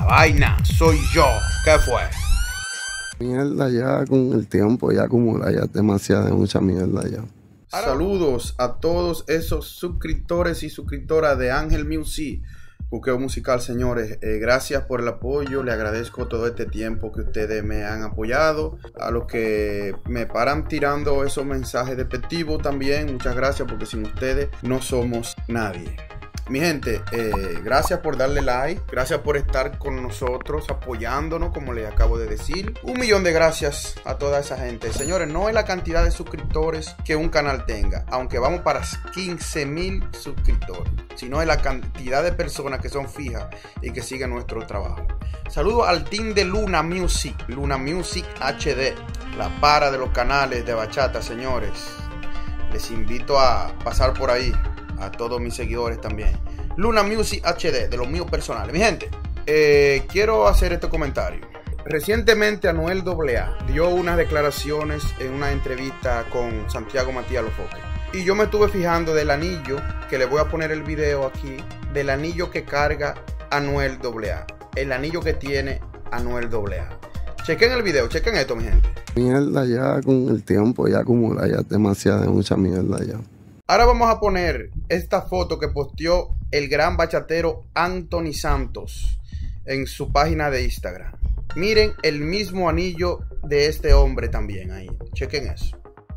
vaina soy yo. ¿Qué fue? Mierda ya con el tiempo, ya acumula ya demasiada, mucha mierda ya. Saludos a todos esos suscriptores y suscriptoras de Ángel Music, Buqueo Musical, señores. Gracias por el apoyo, le agradezco todo este tiempo que ustedes me han apoyado. A los que me paran tirando esos mensajes despectivos también, muchas gracias, porque sin ustedes no somos nadie. Mi gente, gracias por darle like, gracias por estar con nosotros apoyándonos, como les acabo de decir. 1.000.000 de gracias a toda esa gente. Señores, no es la cantidad de suscriptores que un canal tenga, aunque vamos para 15.000 suscriptores, sino es la cantidad de personas que son fijas y que siguen nuestro trabajo. Saludos al team de Luna Music HD, la para de los canales de bachata, señores. Les invito a pasar por ahí, a todos mis seguidores también. Luna Music HD, de los míos personales. Mi gente, quiero hacer este comentario. Recientemente Anuel AA dio unas declaraciones en una entrevista con Santiago Matías Alofoque. Y yo me estuve fijando del anillo, que le voy a poner el video aquí, del anillo que carga Anuel AA. El anillo que tiene Anuel AA. Chequen el video, chequen esto, mi gente. Mierda ya con el tiempo, ya acumula ya demasiada, mucha mierda ya. Ahora vamos a poner esta foto que posteó el gran bachatero Anthony Santos en su página de Instagram. Miren el mismo anillo de este hombre también ahí. Chequen eso.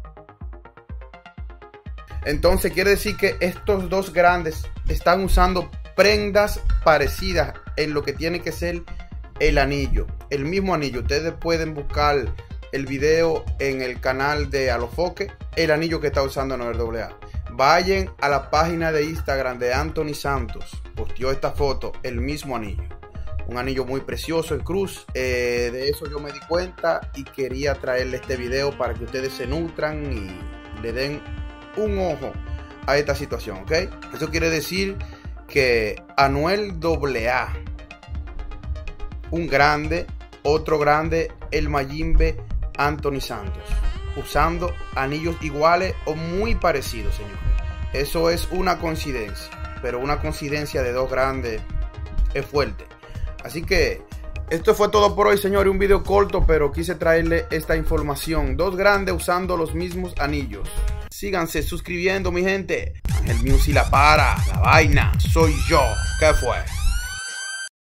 Entonces quiere decir que estos dos grandes están usando prendas parecidas en lo que tiene que ser el anillo. El mismo anillo. Ustedes pueden buscar el video en el canal de Alofoque. El anillo que está usando Anuel AA. Vayan a la página de Instagram de Anthony Santos. Posteó esta foto, el mismo anillo. Un anillo muy precioso en cruz. De eso yo me di cuenta y quería traerle este video para que ustedes se nutran y le den un ojo a esta situación, ¿ok? Eso quiere decir que Anuel AA, un grande, otro grande, el Mayimbe Anthony Santos, usando anillos iguales o muy parecidos, señores. Eso es una coincidencia, pero una coincidencia de dos grandes es fuerte. Así que esto fue todo por hoy, señores. Un video corto, pero quise traerle esta información. Dos grandes usando los mismos anillos. Síganse suscribiendo, mi gente. Ángel Music la para, la vaina soy yo. ¿Qué fue?